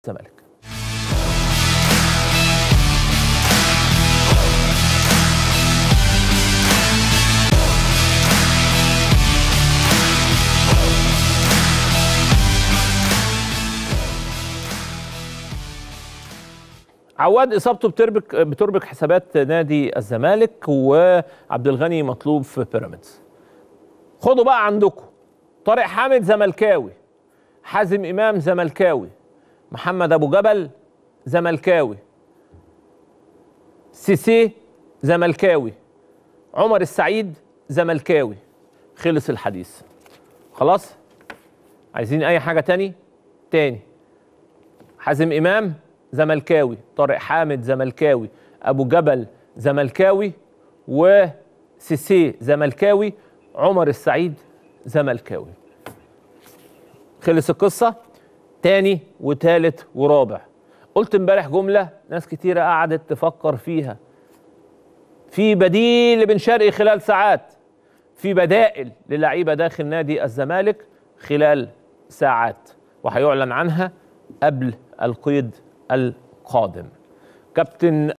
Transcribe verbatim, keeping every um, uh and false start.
الزمالك. عواد اصابته بتربك بتربك حسابات نادي الزمالك، وعبد الغني مطلوب في بيراميدز. خدوا بقى عندكم طارق حامد زملكاوي، حازم امام زملكاوي، محمد ابو جبل زملكاوي، سيسي زملكاوي، عمر السعيد زملكاوي. خلص الحديث خلاص. عايزين اي حاجه تاني تاني؟ حازم امام زملكاوي، طارق حامد زملكاوي، ابو جبل زملكاوي، وسيسي زملكاوي، عمر السعيد زملكاوي. خلص القصه. تاني وتالت ورابع. قلت امبارح جمله ناس كتيره قعدت تفكر فيها. في بديل لبن شرقي خلال ساعات، في بدائل للعيبه داخل نادي الزمالك خلال ساعات، وهيعلن عنها قبل القيد القادم. كابتن